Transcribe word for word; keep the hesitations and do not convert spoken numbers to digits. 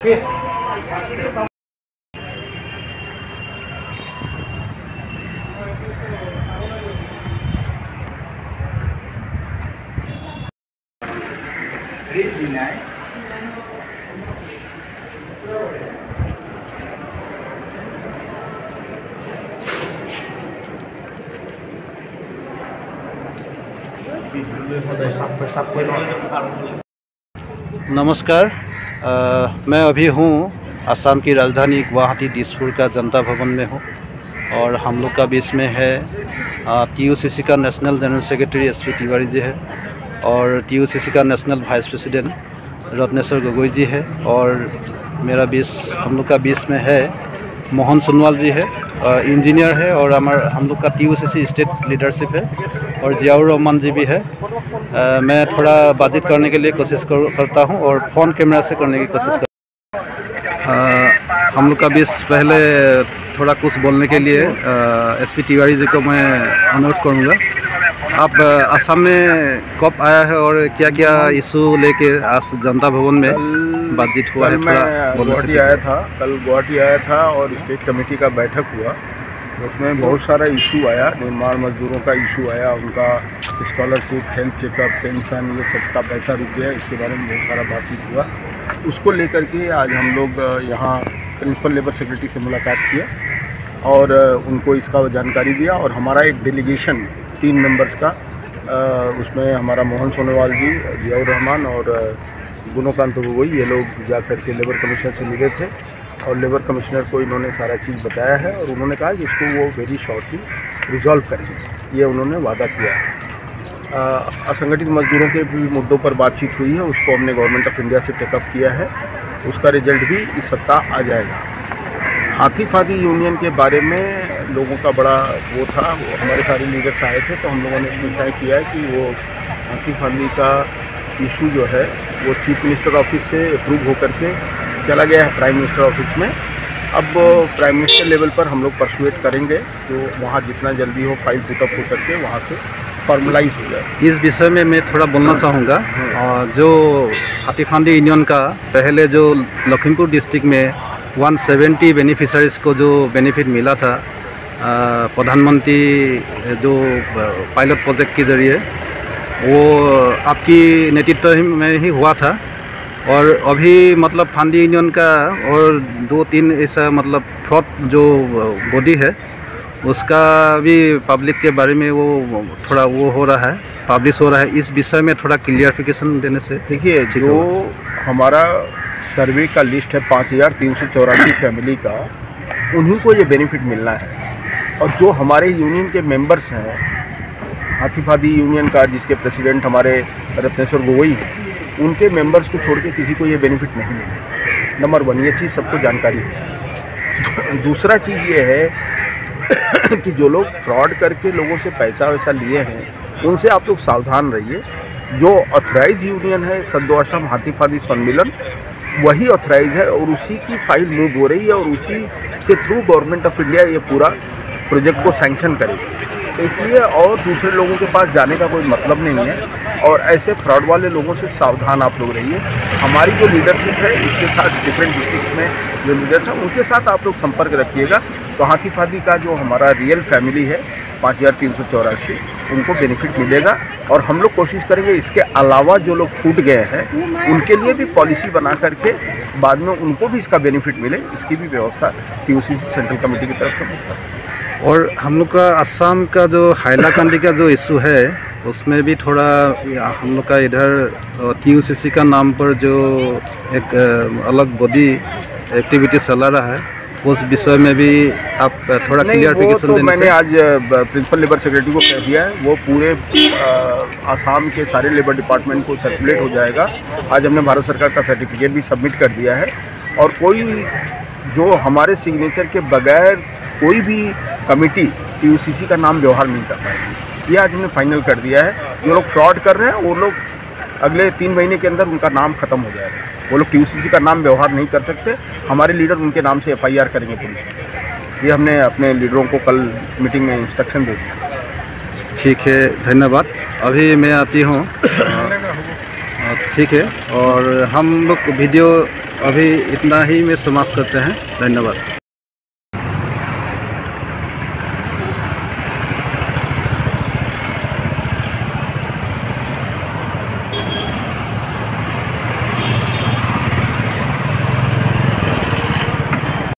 नमस्कार, आ, मैं अभी हूँ असम की राजधानी गुवाहाटी दिसपुर का जनता भवन में हूँ और हम लोग का बीच में है टीयूसीसी का national general secretary S P Tiwari ji है और टीयूसीसी का national vice president Ratneshwar Gogoi ji है और मेरा बीच हम लोग का बीच में है मोहन सोनवाल जी है, इंजीनियर है और हमारा हम लोग का टीयूसीसी स्टेट लीडरशिप है और जियाउर रहमान जी भी है। आ, मैं थोड़ा बातचीत करने के लिए कोशिश कर, करता हूं और फ़ोन कैमरा से करने की कोशिश कर आ, हम लोग का बीच पहले थोड़ा कुछ बोलने के लिए एस पी तिवारी जी को मैं अनुरोध करूंगा। आप असम में कब आया है और क्या क्या इशू लेके आज जनता भवन में बातचीत हुआ है? मैं गुवाहाटी आया था कल गुवाहाटी आया था और स्टेट कमेटी का बैठक हुआ, उसमें बहुत सारा इशू आया। निर्माण मजदूरों का इशू आया, उनका स्कॉलरशिप, हेल्थ चेकअप, पेंशन, ये सबका पैसा रुक गया, इसके बारे में बहुत सारा बातचीत हुआ। उसको लेकर के आज हम लोग यहाँ प्रिंसिपल लेबर सेक्रेटरी से मुलाकात किया और उनको इसका जानकारी दिया और हमारा एक डेलीगेशन तीन मेंबर्स का, उसमें हमारा मोहन सोनोवाल जी, जियाउर रहमान और गुणकांत गोगोई, ये लोग जा कर के लेबर कमिश्नर से मिले थे और लेबर कमिश्नर को इन्होंने सारा चीज़ बताया है और उन्होंने कहा कि इसको वो वेरी शॉर्टली रिजॉल्व करेंगे, ये उन्होंने वादा किया है। असंगठित मजदूरों के भी मुद्दों पर बातचीत हुई है, उसको हमने गवर्नमेंट ऑफ इंडिया से टेकअप किया है, उसका रिजल्ट भी इस सप्ताह आ जाएगा। हाथी फादी यूनियन के बारे में लोगों का बड़ा वो था, वो हमारे सारे लीडर्स आए थे तो हम लोगों ने तय किया है कि वो हाथी फादी का इशू जो है वो चीफ मिनिस्टर ऑफिस से अप्रूव होकर के चला गया है प्राइम मिनिस्टर ऑफिस में। अब प्राइम मिनिस्टर लेवल पर हम लोग परसुएट करेंगे तो वहाँ जितना जल्दी हो फाइल पुटअप हो करके वहाँ से फॉर्मलाइज हो जाए। इस विषय में मैं थोड़ा बोलना चाहूँगा। जो हाथी फादी यूनियन का पहले जो लखीमपुर डिस्ट्रिक्ट में एक सौ सत्तर बेनिफिशरीज़ को जो बेनिफिट मिला था प्रधानमंत्री जो पायलट प्रोजेक्ट के ज़रिए, वो आपकी नेतृत्व में ही हुआ था और अभी मतलब फादी यूनियन का और दो तीन ऐसा मतलब फ्रॉड जो बॉडी है उसका भी पब्लिक के बारे में वो थोड़ा वो हो रहा है, पब्लिश हो रहा है। इस विषय में थोड़ा क्लियरिफिकेशन देने से देखिए, जो हमारा सर्वे का लिस्ट है पाँच हज़ार तीन सौ चौरासी फैमिली का, उन्हीं को ये बेनिफिट मिलना है और जो हमारे यूनियन के मेंबर्स हैं हाथी फादी यूनियन का, जिसके प्रेसिडेंट हमारे रत्नेश्वर गोगोई हैं, उनके मेंबर्स को छोड़ के किसी को ये बेनिफिट नहीं मिलेगा। नंबर वन, ये चीज़ सबको जानकारी है। दूसरा चीज़ ये है कि जो लोग फ्रॉड करके लोगों से पैसा वैसा लिए हैं उनसे आप लोग सावधान रहिए। जो ऑथराइज यूनियन है सद्दो आश्रम हाथी फादी सम्मेलन, वही ऑथराइज है और उसी की फाइल मूव हो रही है और उसी के थ्रू गवर्नमेंट ऑफ इंडिया ये पूरा प्रोजेक्ट को सैंक्शन करेगी। तो इसलिए और दूसरे लोगों के पास जाने का कोई मतलब नहीं है और ऐसे फ्रॉड वाले लोगों से सावधान आप लोग रहिए। हमारी जो लीडरशिप है इसके साथ डिफरेंट डिस्ट्रिक्ट्स में जो लीडर्स हैं उनके साथ आप लोग संपर्क रखिएगा। तो हाथी फादी का जो हमारा रियल फैमिली है पाँच हज़ार तीन सौ चौरासी, उनको बेनिफिट मिलेगा और हम लोग कोशिश करेंगे इसके अलावा जो लोग छूट गए हैं उनके लिए भी पॉलिसी बना करके बाद में उनको भी इसका बेनिफिट मिले, इसकी भी व्यवस्था टीयूसीसी सेंट्रल कमेटी की तरफ से होता है। और हम लोग का असम का जो हाइलाकांडी का जो इशू है उसमें भी थोड़ा हम लोग का इधर टीयूसीसी का नाम पर जो एक अलग बॉडी एक्टिविटी चला रहा है, उस विषय में भी आप थोड़ा क्लियरिफिकेशन तो देने मैंने आज प्रिंसिपल लेबर सेक्रेटरी को कह दिया है, वो पूरे आसाम के सारे लेबर डिपार्टमेंट को सर्कुलेट हो जाएगा। आज हमने भारत सरकार का सर्टिफिकेट भी सबमिट कर दिया है और कोई जो हमारे सिग्नेचर के बगैर कोई भी कमेटी टीयूसीसी का नाम व्यवहार नहीं कर पाएगी, ये आज हमने फाइनल कर दिया है। जो लोग फ्रॉड कर रहे हैं वो लोग अगले तीन महीने के अंदर उनका नाम खत्म हो जाएगा, वो लोग टीयूसीसी का नाम व्यवहार नहीं कर सकते। हमारे लीडर उनके नाम से एफआईआर करेंगे पुलिस में, ये हमने अपने लीडरों को कल मीटिंग में इंस्ट्रक्शन दे दिया। ठीक है, धन्यवाद। अभी मैं आती हूँ, ठीक है। और हम लोग वीडियो अभी इतना ही में समाप्त करते हैं। धन्यवाद।